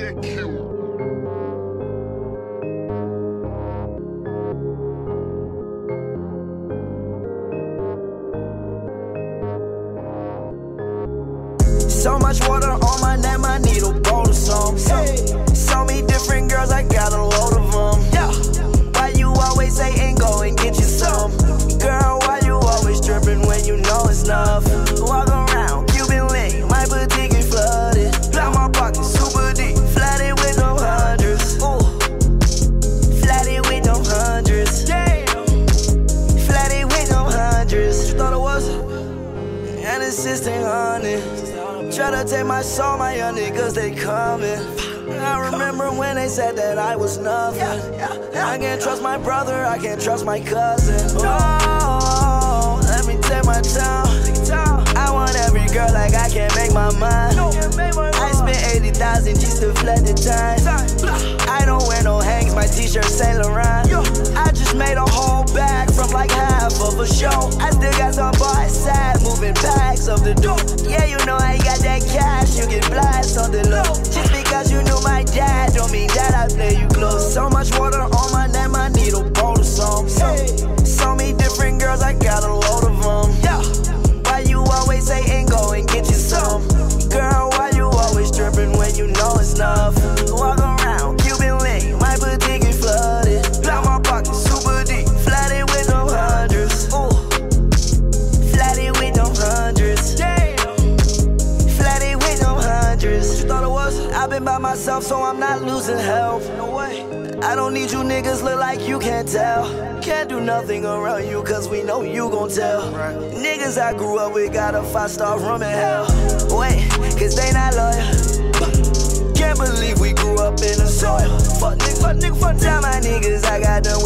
get killed. So much water on my neck, I need a bowl of some. So many different girls, I got a load of them. Yeah. Why you always say ain't go and get you some? Girl, why you always dripping when you know it's enough? Walk around, Cuban link, my boutique is flooded. Got my pocket super deep, flooded with no hundreds. Ooh, flooded with no hundreds. Damn, flooded with no hundreds. You thought it was an assistant honest. Try to take my soul, my young niggas, they coming. I remember when they said that I was nothing. I can't trust my brother, I can't trust my cousin. Oh, let me take my time. I want every girl like I can't make my mind. I spent 80,000 just to flood the time. I don't wear no hanks, my t-shirt Saint Laurent. I just made a whole bag from like half of a show. I still got some boys sad, moving bags of the dough. Yeah, you know I got that cash, you get blast on the low. Just because you knew my dad, don't mean that I play you close. So much water on my neck, I need a bowl of some. So many different girls, I got a load of them. Yeah. Why you always say ain't go and get you some? Girl, why you always dripping when you know it's enough? Walk around, Cuban link, my boutique is flooded. Got my pocket super deep, flooded with no hundreds. Ooh, flooded with no hundreds. Damn, flooded with no hundreds. You thought it was? I've been by myself, so I'm not losing help. No way. I don't need you niggas, look like you can't tell. Can't do nothing around you, cause we know you gon' tell. Niggas I grew up with got a 5-star room in hell. Wait, cause they not loyal. Can't believe we grew up in the soil. Fuck nigga, fuck nigga, fuck. Tell my niggas I got the